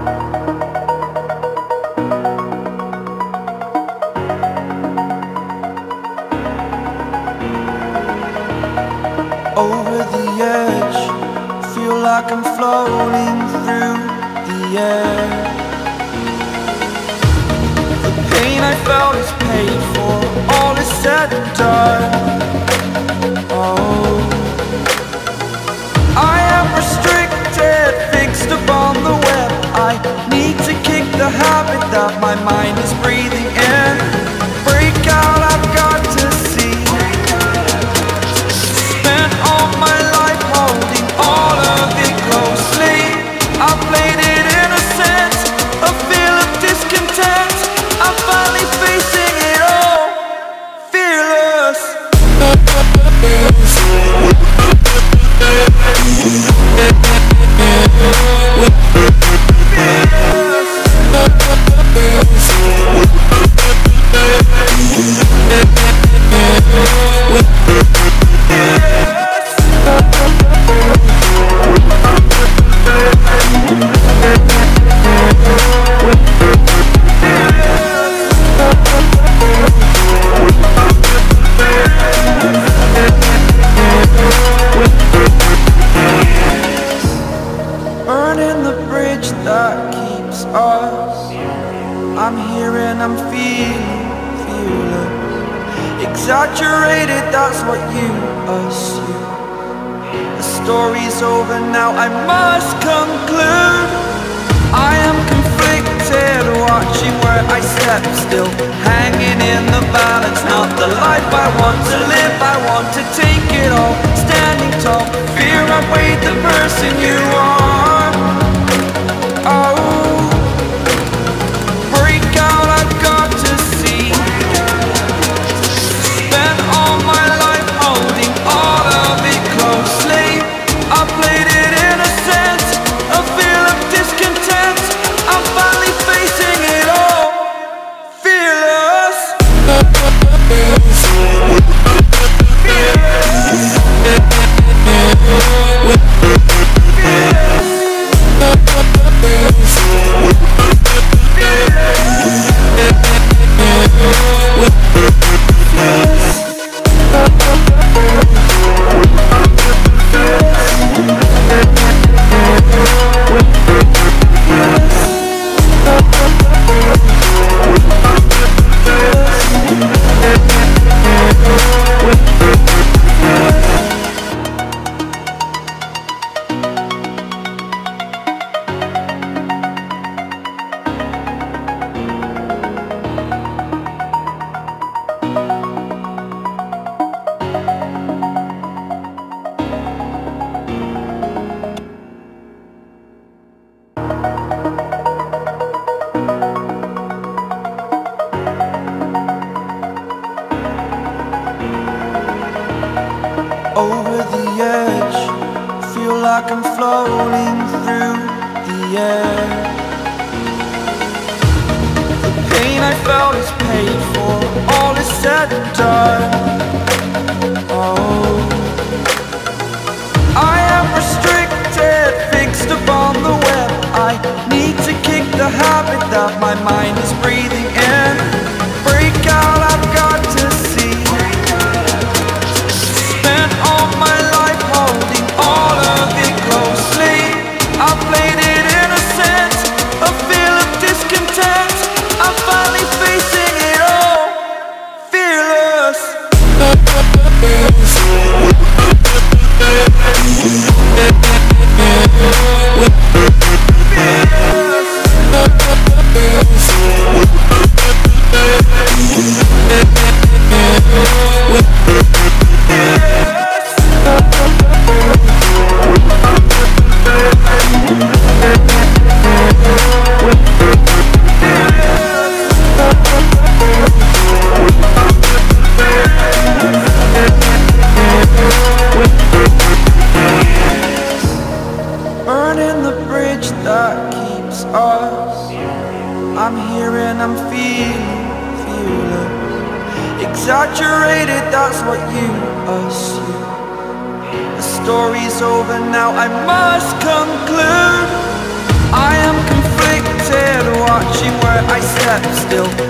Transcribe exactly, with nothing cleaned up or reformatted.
Over the edge, feel like I'm floating through the air. The pain I felt is paid for, all is said and done. Oh, I am restricted, fixed upon the web. I need to kick the habit that my mind is breathing in. Break out, I've got to see. Spent all my life holding all of it closely. I played it innocent, a feel of discontent. I'm finally facing it all, fearless. Burning the bridge that keeps us. I'm here and I'm feeling fearless. Exaggerated, that's what you assume. The story's over now, I must conclude. I am conflicted, watching where I step still, hanging in the balance. Not the life I want to live, I want to take it all. Standing tall, fear outweighed the person you are. Oh, break out, I've got to see. Spent all my life holding all of it closely. I played it innocent, a feel of discontent. I'm finally facing it all, fearless. Over the edge, feel like I'm floating through the air. The pain I felt is paid for, all is said and done. Oh, I am restricted, fixed upon the web. I need to kick the habit that my mind is breathing in. Break out, I've got to see. Spent all my life holding all of it closely. I played it innocent, a feel of discontent. I'm finally facing it all, fearless. Burning the bridge that keeps us. I'm here and I'm feeling fearless. Exaggerated, that's what you assume. The story's over now, I must conclude. I am conflicted. still